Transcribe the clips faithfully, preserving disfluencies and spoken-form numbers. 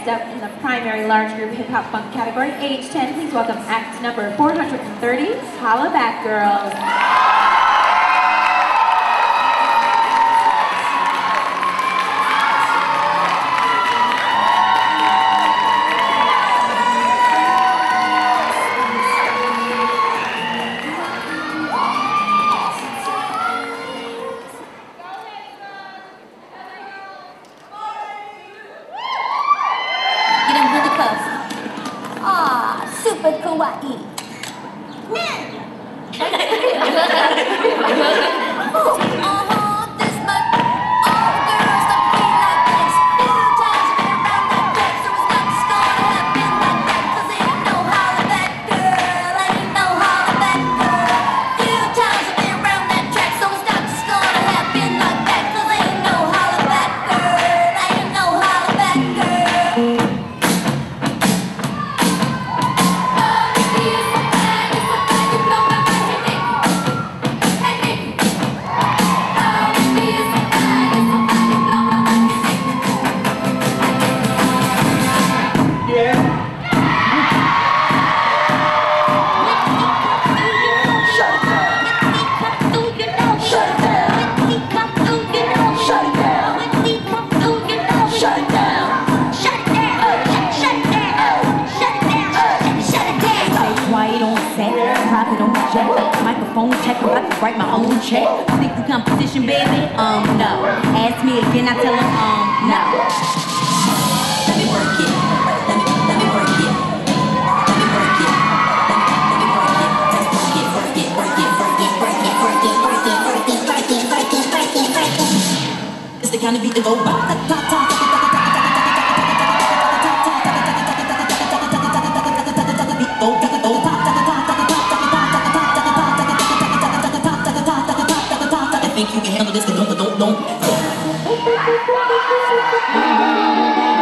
Next up in the primary large group hip hop funk category, age ten, please welcome act number four hundred thirty, Holla Back Girls. Ah, super kawaii. Uh-huh, this much. All the girls that feel like this. Few times I've been around that track, so it's not just gonna happen like that. 'Cause ain't no holla back girl, ain't no holla back girl. Few times I've been around that track, so it's not just gonna happen like that. 'Cause ain't no holla back girl, ain't no holla back girl. Profit on the jet, microphone check, I'm about to write my own check. Think the competition, baby? Um, no. Ask me again, I tell them, um, no. Let me work it. Let me, let me work it. Let me work it. Let me, let me work it. Just work it, work it, work it, work it, work it, work it, work it, work it, work it, work it, work it, work it. It's the kind of beat that go ba ta ta ta ta ta ta ta. Think you can handle this, but don't, don't, don't.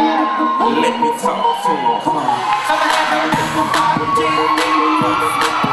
Let me talk to you. Come on.